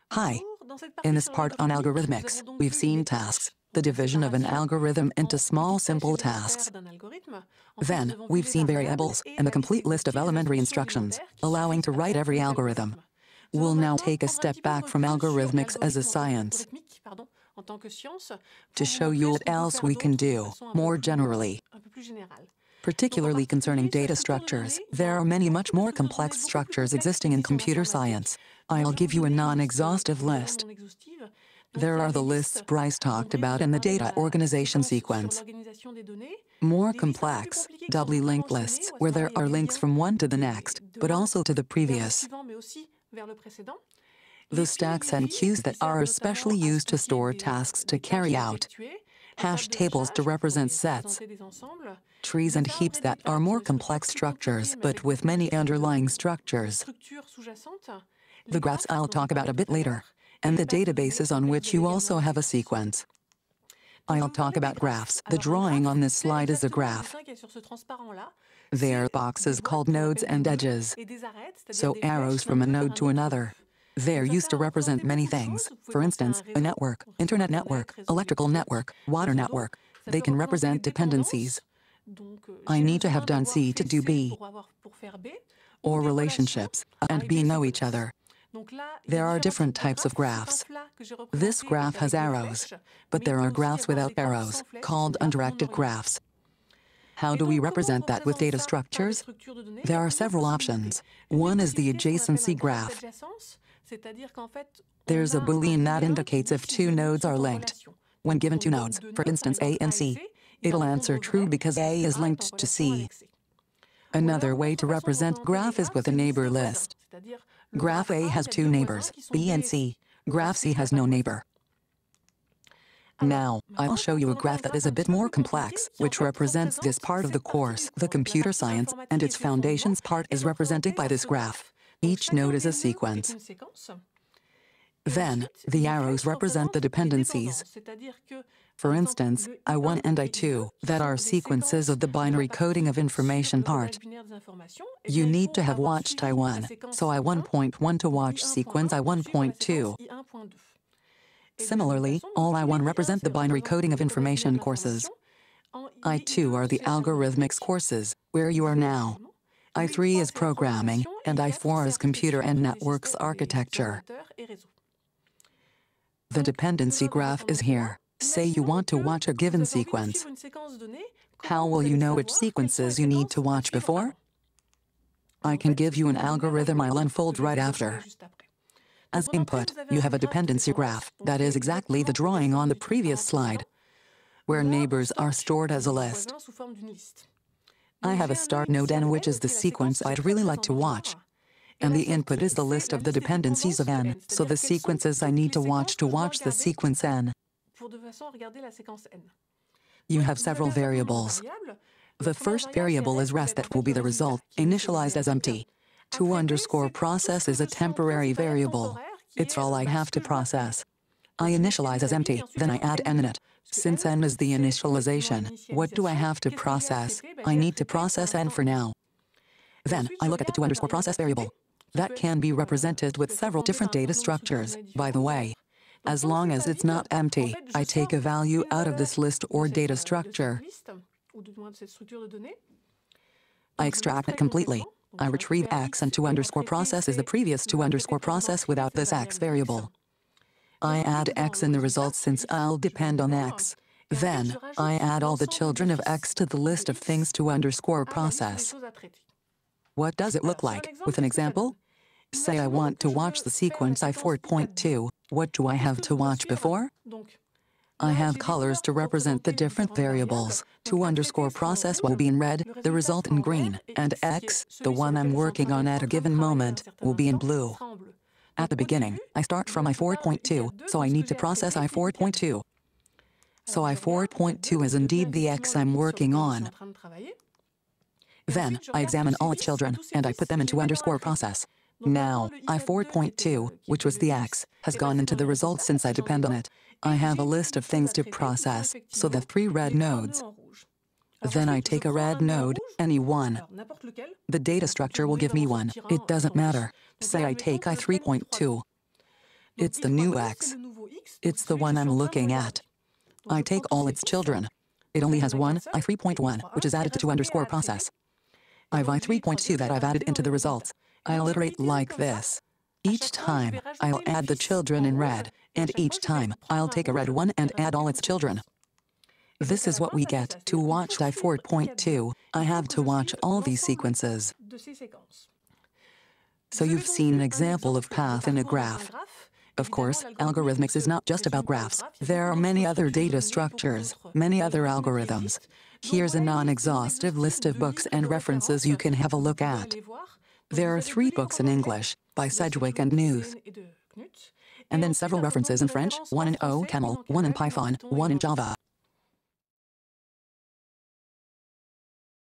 Hi. In this part on algorithmics, we've seen tasks, the division of an algorithm into small simple tasks. Then, we've seen variables and the complete list of elementary instructions, allowing to write every algorithm. We'll now take a step back from algorithmics as a science to show you what else we can do, more generally. Particularly concerning data structures, there are many much more complex structures existing in computer science. I'll give you a non-exhaustive list. There are the lists Bryce talked about in the data organization sequence. More complex, doubly linked lists where there are links from one to the next, but also to the previous. The stacks and queues that are especially used to store tasks to carry out. Hash tables to represent sets. Trees and heaps that are more complex structures but with many underlying structures. The graphs I'll talk about a bit later, and the databases on which you also have a sequence. I'll talk about graphs. The drawing on this slide is a graph. They are boxes called nodes and edges, so arrows from a node to another. They're used to represent many things, for instance, a network, internet network, electrical network, water network. They can represent dependencies. I need to have done C to do B, or relationships, A and B know each other. There are different types of graphs. This graph has arrows, but there are graphs without arrows, called undirected graphs. How do we represent that with data structures? There are several options. One is the adjacency graph. There's a Boolean that indicates if two nodes are linked. When given two nodes, for instance A and C, it'll answer true because A is linked to C. Another way to represent graph is with a neighbor list. Graph A has two neighbors, B and C. Graph C has no neighbor. Now, I'll show you a graph that is a bit more complex, which represents this part of the course. The computer science and its foundations part is represented by this graph. Each node is a sequence. Then, the arrows represent the dependencies. For instance, I1 and I2, that are sequences of the binary coding of information part. You need to have watched I1, so I1.1 to watch sequence I1.2. Similarly, all I1 represent the binary coding of information courses. I2 are the algorithmics courses, where you are now. I3 is programming, and I4 is computer and networks architecture. The dependency graph is here. Say you want to watch a given sequence. How will you know which sequences you need to watch before? I can give you an algorithm I'll unfold right after. As input, you have a dependency graph, that is exactly the drawing on the previous slide, where neighbors are stored as a list. I have a start node n, which is the sequence I'd really like to watch. And the input is the list of the dependencies of n, so the sequences I need to watch the sequence n. You have several variables. The first variable is res, that will be the result, initialized as empty. To_process is a temporary variable. It's all I have to process. I initialize as empty, then I add n in it. Since n is the initialization, what do I have to process? I need to process n for now. Then, I look at the to_process variable. That can be represented with several different data structures, by the way. As long as it's not empty, I take a value out of this list or data structure. I extract it completely. I retrieve x, and to_process is the previous to_process without this x variable. I add x in the results since I'll depend on x. Then, I add all the children of x to the list of things to_process. What does it look like? With an example? Say I want to watch the sequence I4.2. What do I have to watch before? I have colors to represent the different variables. To_process will be in red, the result in green, and x, the one I'm working on at a given moment, will be in blue. At the beginning, I start from I4.2, so I need to process I4.2. So I4.2 is indeed the x I'm working on. Then, I examine all its children, and I put them into _process. Now, I4.2, which was the x, has gone into the result since I depend on it. I have a list of things to process, so the 3 red nodes. Then I take a red node, any one. The data structure will give me one, it doesn't matter. Say I take I3.2. It's the new X. It's the one I'm looking at. I take all its children. It only has one, I3.1, which is added to underscore process. I've I3.2 that I've added into the results. I'll iterate like this. Each time, I'll add the children in red, and each time, I'll take a red one and add all its children. This is what we get. To watch I4.2, I have to watch all these sequences. So you've seen an example of path in a graph. Of course, Algorithmics is not just about graphs. There are many other data structures, many other algorithms. Here's a non-exhaustive list of books and references you can have a look at. There are 3 books in English, by Sedgwick and Knuth. And then several references in French, one in OCaml, one in Python, one in Java.